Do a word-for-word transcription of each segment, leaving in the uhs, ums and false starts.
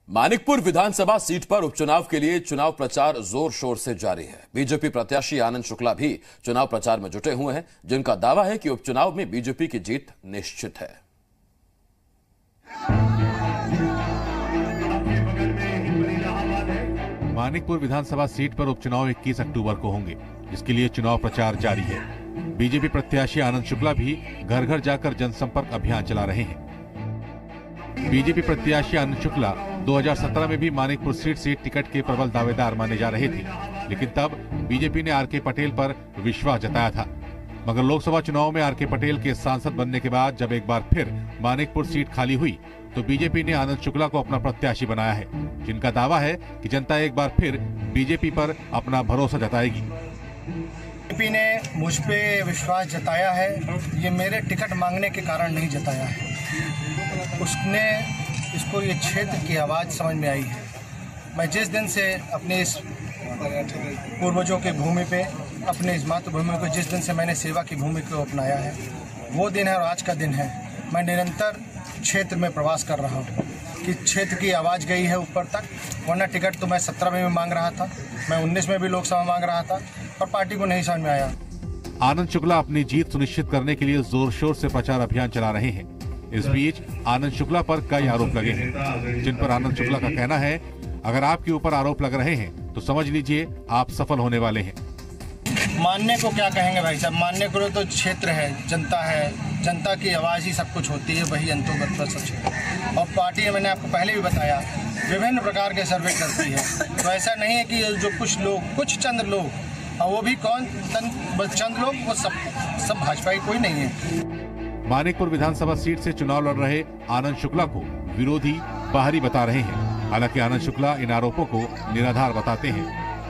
मानिकपुर विधानसभा seat पर उपचुनाव के लिए चुनाव प्रचार जोर शोर से जारी है। बीजेपी प्रत्याशी आनंद शुक्ला भी चुनाव प्रचार में जुटे हुए हैं, जिनका दावा है कि उपचुनाव में बीजेपी की जीत निश्चित है। मानिकपुर विधानसभा सीट पर उपचुनाव इक्कीस अक्टूबर को होंगे, जिसके लिए चुनाव प्रचार जारी है। बीजेपी प्रत्याशी आनंद शुक्ला भी घर घर जाकर जनसंपर्क अभियान चला रहे हैं। बीजेपी प्रत्याशी आनंद शुक्ला दो हज़ार सत्रह में भी मानिकपुर सीट से टिकट के प्रबल दावेदार माने जा रहे थे, लेकिन तब बीजेपी ने आर के पटेल पर विश्वास जताया था। मगर लोकसभा चुनाव में आर के पटेल के सांसद बनने के बाद जब एक बार फिर मानिकपुर सीट खाली हुई तो बीजेपी ने आनंद शुक्ला को अपना प्रत्याशी बनाया है, जिनका दावा है कि जनता एक बार फिर बीजेपी पर अपना भरोसा जताएगी। बीजेपी ने मुझ पे विश्वास जताया है, ये मेरे टिकट मांगने के कारण नहीं जताया है। उसने इसको ये क्षेत्र की आवाज़ समझ में आई है। मैं जिस दिन से अपने इस पूर्वजों की भूमि पे, अपने इस मातृभूमि को जिस दिन से मैंने सेवा की भूमि को अपनाया है, वो दिन है और आज का दिन है। मैं निरंतर क्षेत्र में प्रवास कर रहा हूँ कि क्षेत्र की आवाज़ गई है ऊपर तक, वरना टिकट तो मैं सत्रह में भी मांग रहा था, मैं उन्नीस में भी लोकसभा मांग रहा था और पार्टी को नहीं समझ में आया। आनंद शुक्ला अपनी जीत सुनिश्चित करने के लिए जोर शोर से प्रचार अभियान चला रहे हैं। इस बीच आनंद शुक्ला पर कई आरोप लगे हैं, जिन पर आनंद शुक्ला का कहना है, अगर आपके ऊपर आरोप लग रहे हैं तो समझ लीजिए आप सफल होने वाले हैं। मानने को क्या कहेंगे भाई साहब, मानने को तो क्षेत्र है, जनता है, जनता की आवाज़ ही सब कुछ होती है, वही अंतोगत पर सच है। और पार्टी, मैंने आपको पहले भी बताया, विभिन्न प्रकार के सर्वे करती है। तो ऐसा नहीं है कि जो कुछ लोग, कुछ चंद लोग, और वो भी कौन चंद लोग, वो सब सब भाजपा की कोई नहीं है। मानिकपुर विधानसभा सीट से चुनाव लड़ रहे आनंद शुक्ला को विरोधी बाहरी बता रहे हैं। हालांकि आनंद शुक्ला इन आरोपों को निराधार बताते हैं।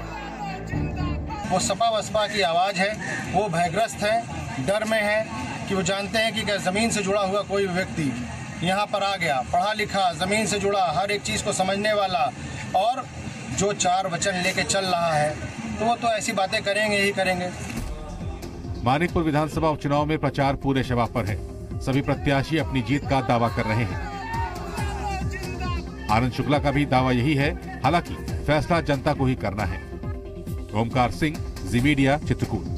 वो सपा बसपा की आवाज है, वो भयग्रस्त है, डर में है कि वो जानते हैं कि क्या जमीन से जुड़ा हुआ कोई व्यक्ति यहाँ पर आ गया, पढ़ा लिखा, जमीन से जुड़ा, हर एक चीज को समझने वाला, और जो चार वचन लेके चल रहा है, तो वो तो ऐसी बातें करेंगे ही करेंगे। मानिकपुर विधानसभा उपचुनाव में प्रचार पूरे शबाब पर है। सभी प्रत्याशी अपनी जीत का दावा कर रहे हैं। आनंद शुक्ला का भी दावा यही है, हालांकि फैसला जनता को ही करना है। Omkar Singh, Zee media, Chitrakoot.